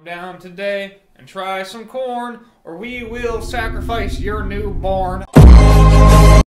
Down today and try some corn, or we will sacrifice your newborn.